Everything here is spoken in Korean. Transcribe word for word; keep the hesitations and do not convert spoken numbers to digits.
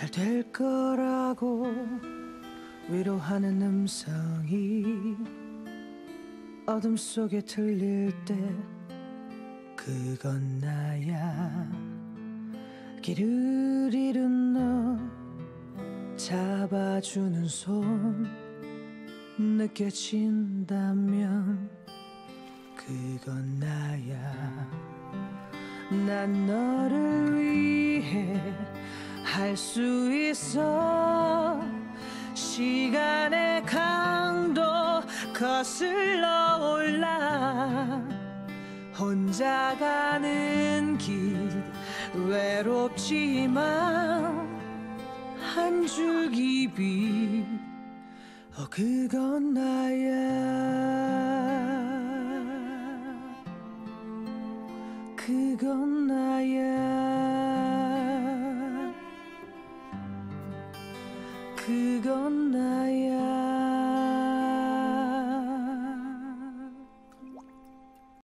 잘 될 거라고 위로하는 음성이 어둠 속에 들릴 때 그건 나야. 길을 잃은 너 잡아주는 손 느껴진다면 그건 나야. 난 너를 위해 할 수 있어. 시간의 강도 거슬러 올라 혼자 가는 길 외롭지만 한 줄기 빛 어 그건 나야. 그건 나야. 그건 나야.